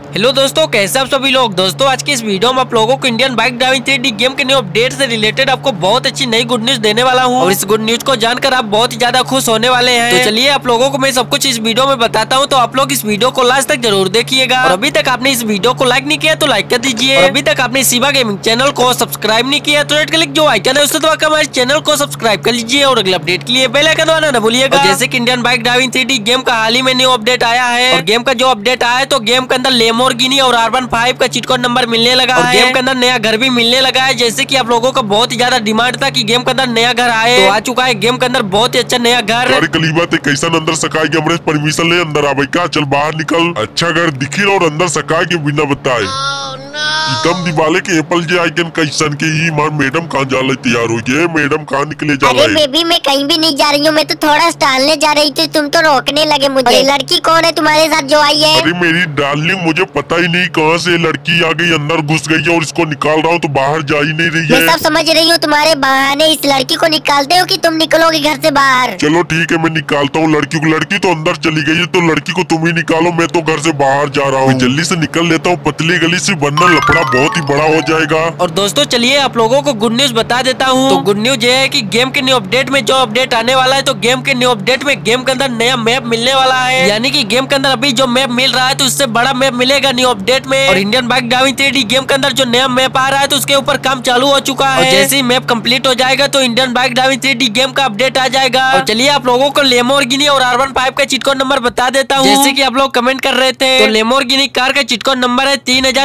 Hello दोस्तों, कैसे आप सभी लोग। दोस्तों आज की इस वीडियो में आप लोगों को Indian bike driving 3D game के न्यू अपडेट से रिलेटेड आपको बहुत अच्छी नई गुड न्यूज देने वाला हूं और इस गुड न्यूज को जानकर आप बहुत ही ज्यादा खुश होने वाले हैं। तो चलिए आप लोगों को मैं सब कुछ इस वीडियो में बताता हूं, तो आप लोग इस वीडियो को लास्ट तक जरूर देखिएगा। और अभी तक आपने इस वीडियो को लाइक नहीं किया तो लाइक कर दीजिए। और अभी तक आपने शिवा गेमिंग चैनल को सब्सक्राइब नहीं किया तो रेड क्लिक जो आइकन है उससे दबाकर हमारे चैनल को सब्सक्राइब कर लीजिए और अगले अपडेट के लिए बेल आइकन दबाना न भूलिएगा। जैसे कि Indian bike driving 3D game का हाल ही में न्यू अपडेट आया है और गेम का जो अपडेट आया है तो गेम के अंदर लैम्बोर्गिनी और R15 का चीट कोड नंबर मिलने लगा है। गेम के अंदर नया घर भी मिलने लगा है। जैसे कि आप लोगों का बहुत ही ज्यादा डिमांड था कि गेम के अंदर नया घर आए, तो आ चुका है गेम के अंदर बहुत ही अच्छा नया घर। अरे कलीबा ते कैसा अंदर सकाए के हमरे परमिशन ले अंदर आ भाई, क्या चल बाहर निकल। अच्छा घर दिखी और अंदर सकाए के बिना बताए एकदम दिवाले के एप्पल जे आइकन कैसन के ही मार मैडम कहाँ जाला तैयार हो गए। मैडम कहाँ निकले जा रही है? अरे बेबी मैं कहीं भी नहीं जा रही हूँ, मैं तो थोड़ा टहलने जा रही थी, तुम तो रोकने लगे मुझे। ये लड़की कौन है तुम्हारे साथ जो आई है? अरे मेरी डार्लिंग मुझे पता ही नहीं कहाँ से लड़की आ गई, अंदर घुस गई है और इसको निकाल रहा हूँ तो बाहर जा ही नहीं रही है। मैं सब समझ रही हूँ, तुम्हारे बहाने इस लड़की को निकालते हो कि तुम निकलोगे घर से बाहर। चलो ठीक है मैं निकालता हूँ लड़की को। लड़की तो अंदर चली गई है तो लड़की को तुम ही निकालो, मैं तो घर से बाहर जा रहा हूँ। जल्दी से निकल लेता हूँ पतली गली से, वरना लफड़ा बहुत ही बड़ा हो जाएगा। और दोस्तों चलिए आप लोगों को गुड न्यूज बता देता हूँ। तो गुड न्यूज ये है कि गेम के न्यू अपडेट में जो अपडेट आने वाला है, तो गेम के न्यू अपडेट में गेम के अंदर नया मैप मिलने वाला है। यानी कि गेम के अंदर अभी जो मैप मिल रहा है तो उससे बड़ा मैप मिलेगा न्यू अपडेट में। और Indian bike driving 3D game के अंदर जो नया मैप आ रहा है तो उसके ऊपर काम चालू हो चुका है। और जैसे ही मैप कंप्लीट हो जाएगा तो Indian bike driving 3D game का अपडेट आ जाएगा। और चलिए आप लोगों को लैम्बोर्गिनी और R15 का चीट कोड नंबर बता देता हूँ। जैसे कि आप लोग कमेंट कर रहे थे, तो लैम्बोर्गिनी कार का चीट कोड नंबर है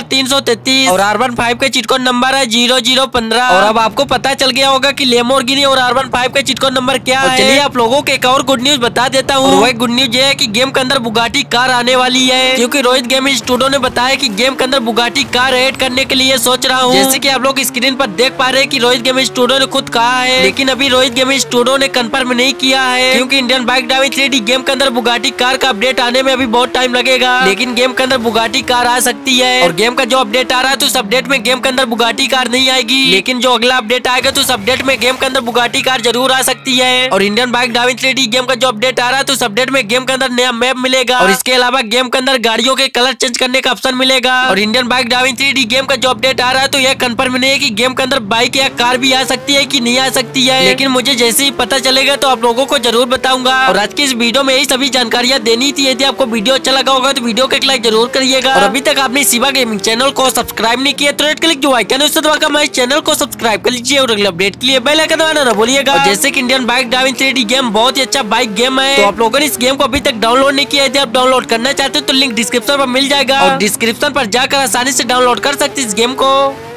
3333 और R15 का चीट कोड नंबर है 0015। और अब आपको पता चल गया होगा कि लैम्बोर्गिनी और R15 का चीट कोड नंबर क्या है। चलिए आप लोगों को एक और गुड न्यूज बता देता हूँ। वही गुड न्यूज ये है कि गेम के अंदर बुगाटी कार आने वाली है, क्योंकि रोहित गेमिंग स्टूडियो ने बताया कि गेम के अंदर बुगाटी कार ऐड करने के लिए सोच रहा हूँ। जैसे कि आप लोग स्क्रीन पर देख पा रहे हैं कि रोहित गेमिंग स्टूडियो ने खुद कहा है, लेकिन अभी रोहित गेमिंग स्टूडियो ने कंफर्म नहीं किया है, क्योंकि Indian bike driving 3D game के अंदर बुगाटी कार का अपडेट आने में अभी बहुत टाइम लगेगा। लेकिन गेम के अंदर बुगाटी कार आ सकती है। और गेम का जो अपडेट आ रहा है तो उस अपडेट में गेम के अंदर बुगाटी कार नहीं आएगी, लेकिन जो अगला अपडेट आएगा तो उस अपडेट में गेम के अंदर बुगाटी कार जरूर आ सकती है। और Indian bike driving 3D game का जो अपडेट आ रहा है तो उस अपडेट में गेम के अंदर नया मैप मिलेगा। और इसके अलावा गेम के अंदर गाड़ियों के कलर चेंज करने का ऑप्शन मिलेगा। और Indian bike driving 3D game का जो अपडेट आ रहा है तो यह कंफर्म नहीं है कि गेम के अंदर बाइक या कार भी आ सकती है कि नहीं आ सकती है, लेकिन मुझे जैसे ही पता चलेगा तो आप लोगों को जरूर बताऊंगा। और आज की इस वीडियो में यही सभी जानकारियां देनी थी। यदि आपको वीडियो अच्छा लगा होगा तो वीडियो को एक लाइक जरूर करिएगा। और अभी तक आपने शिवा गेमिंग चैनल को सब्सक्राइब नहीं किया तो रेड क्लिक जो आइकन है उससे दबाकर हमारे चैनल को सब्सक्राइब कर लीजिए और अगले अपडेट के लिए बेल आइकन दबाना न भूलिएगा। और जैसे कि Indian bike driving 3D game बहुत ही अच्छा बाइक गेम है, तो आप लोगों ने इस गेम को अभी तक डाउनलोड नहीं किया। यदि आप डाउनलोड करना चाहते हो तो लिंक डिस्क्रिप्शन पर मिल जाएगा और डिस्क्रिप्शन पर जाकर आसानी से डाउनलोड कर सकते इस गेम को।